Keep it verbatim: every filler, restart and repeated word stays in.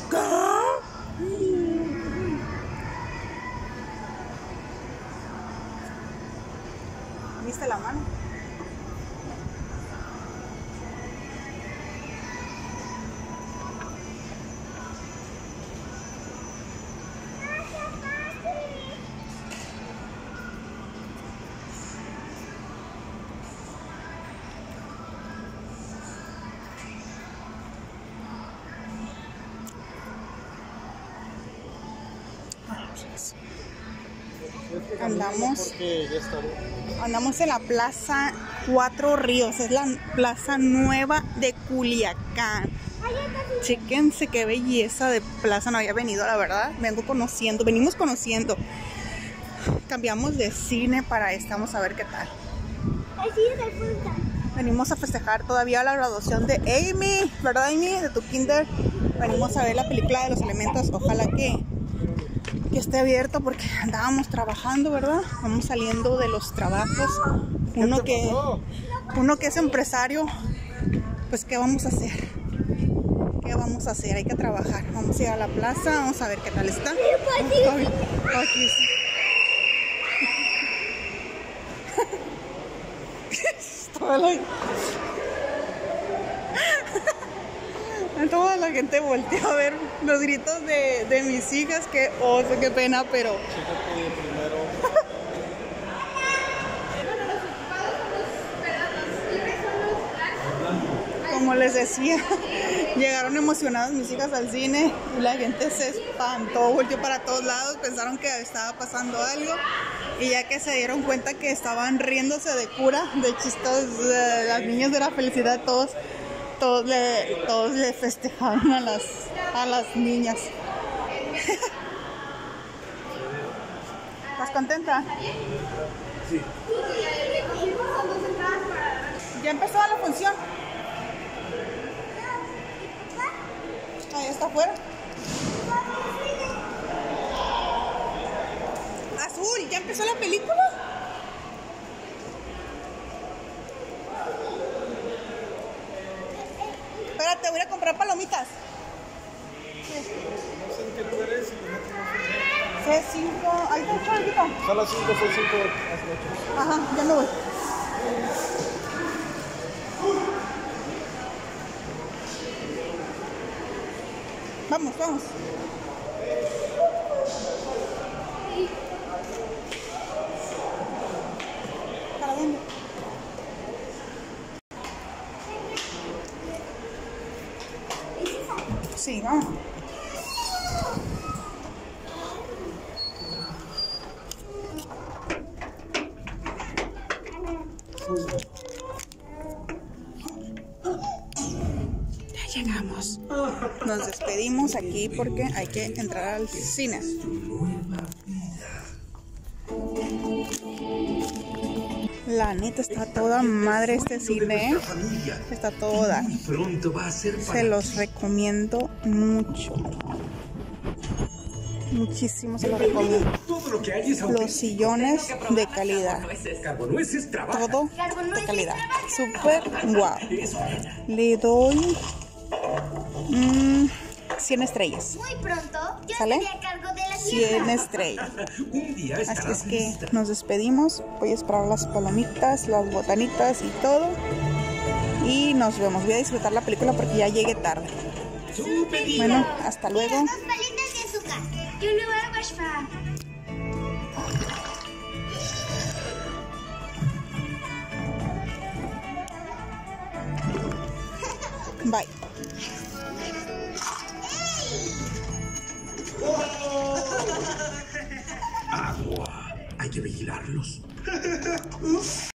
¿Viste la mano? Andamos, andamos en la Plaza Cuatro Ríos, es la plaza nueva de Culiacán. Chéquense qué belleza de plaza, no había venido, la verdad. Vengo conociendo, venimos conociendo. Cambiamos de cine para esta, vamos a ver qué tal. Venimos a festejar todavía la graduación de Amy, ¿verdad, Amy? De tu kinder. Venimos a ver la película de los elementos, ojalá que que esté abierto porque andábamos trabajando, ¿verdad? Vamos saliendo de los trabajos. Uno que, uno que es empresario, pues ¿qué vamos a hacer? ¿Qué vamos a hacer? Hay que trabajar. Vamos a ir a la plaza, vamos a ver qué tal está. Ay, aquí sí. Toda la... Toda la gente volteó a ver los gritos de, de mis hijas. Qué oso, qué pena, pero... Como les decía, llegaron emocionadas mis hijas al cine y la gente se espantó, volteó para todos lados, pensaron que estaba pasando algo y ya que se dieron cuenta que estaban riéndose de cura, de chistos, de las niñas de la felicidad, todos... Todos le, todos le festejaron a las, a las niñas. ¿Estás contenta? Sí. ¿Ya empezó la función? Ahí está afuera. Azul, ¿ya empezó la película? Espérate, voy a comprar palomitas. No sé en qué lugar es. C cinco, ahí está el chavito. Son las cinco, C cinco, las ocho. Ajá, ya me voy. Vamos, vamos. ¿Para dónde? Sí, vamos. Ya llegamos. Nos despedimos aquí porque hay que entrar al cine. La neta está toda madre este cine, ¿eh? Está toda. Se los recomiendo mucho. Muchísimo se los recomiendo. Los sillones de calidad. Todo de calidad. Súper guau. Le doy mmm, cien estrellas. Muy pronto yo ¿sale? estaré a cargo de la cien estrellas. Así es que nos despedimos. Voy a esperar las palomitas, las botanitas y todo. Y nos vemos. Voy a disfrutar la película porque ya llegué tarde. Bueno, hasta luego. Dos palitas de azúcar. Y un lugar para... Bye. Agua. Hay que vigilarlos.